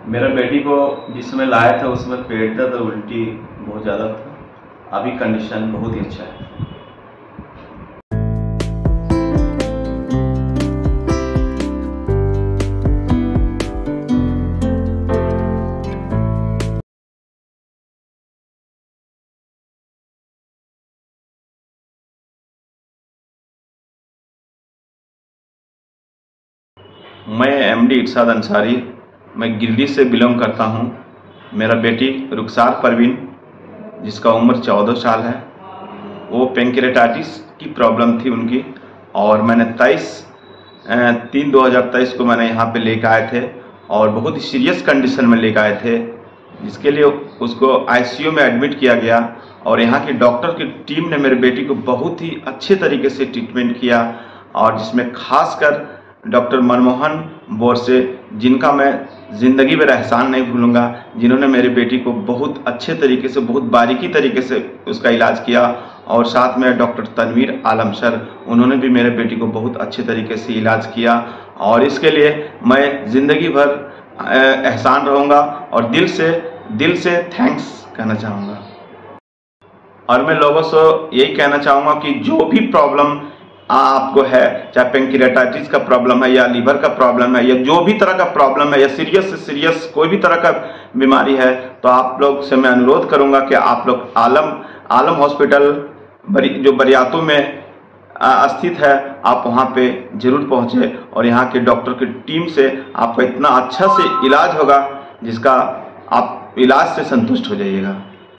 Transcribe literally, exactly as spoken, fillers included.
मेरा बेटी को जिस समय लाया था उस समय पेट दर्द और उल्टी बहुत ज़्यादा था। अभी कंडीशन बहुत ही अच्छा है। मैं एमडी इरशाद अंसारी, मैं गिरिडीह से बिलोंग करता हूं। मेरा बेटी रुखसार परवीन, जिसका उम्र चौदह साल है, वो पेंक्रेटाइटिस की प्रॉब्लम थी उनकी, और मैंने तेईस तीन दो हज़ार तेईस को मैंने यहाँ पे लेकर आए थे और बहुत ही सीरियस कंडीशन में लेकर आए थे, जिसके लिए उसको आईसीयू में एडमिट किया गया। और यहाँ की डॉक्टर की टीम ने मेरे बेटी को बहुत ही अच्छे तरीके से ट्रीटमेंट किया, और जिसमें खासकर डॉक्टर मनमोहन बोरसे, जिनका मैं ज़िंदगी में एहसान नहीं भूलूंगा, जिन्होंने मेरी बेटी को बहुत अच्छे तरीके से, बहुत बारीकी तरीके से उसका इलाज किया। और साथ में डॉक्टर तनवीर आलम सर, उन्होंने भी मेरे बेटी को बहुत अच्छे तरीके से इलाज किया, और इसके लिए मैं ज़िंदगी भर एहसान रहूँगा और दिल से दिल से थैंक्स कहना चाहूँगा। और मैं लोगों से यही कहना चाहूँगा कि जो भी प्रॉब्लम आपको है, चाहे पेंक्रेटाइटिस का प्रॉब्लम है या लीवर का प्रॉब्लम है या जो भी तरह का प्रॉब्लम है या सीरियस से सीरियस कोई भी तरह का बीमारी है, तो आप लोग से मैं अनुरोध करूंगा कि आप लोग आलम आलम हॉस्पिटल बरी जो बरियातू में स्थित है, आप वहां पे जरूर पहुंचे, और यहाँ के डॉक्टर की टीम से आपका इतना अच्छा से इलाज होगा जिसका आप इलाज से संतुष्ट हो जाइएगा।